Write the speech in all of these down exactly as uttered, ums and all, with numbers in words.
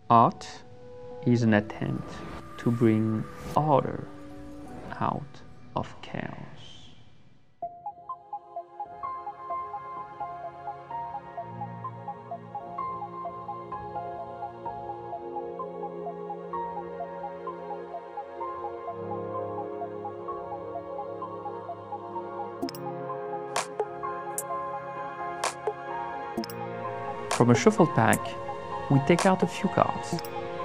Art is an attempt to bring order out of chaos. From a shuffle pack, we take out a few cards.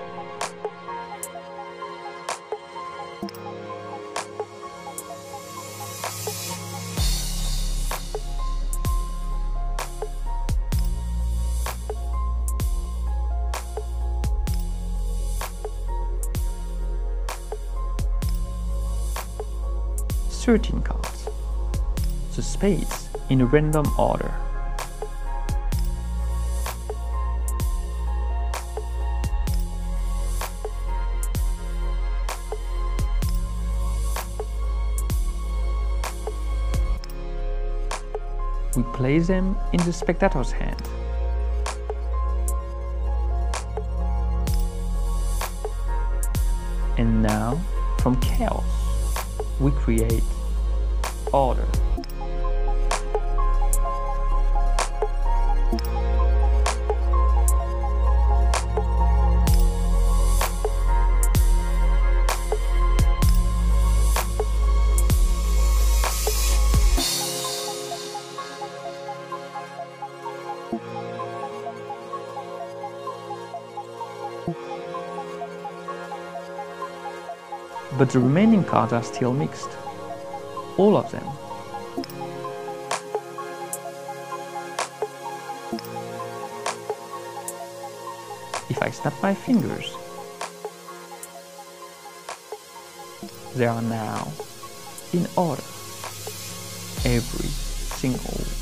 thirteen cards. The spades in a random order. We place them in the spectator's hand. And now, from chaos, we create order. But the remaining cards are still mixed. All of them. If I snap my fingers, they are now in order. Every single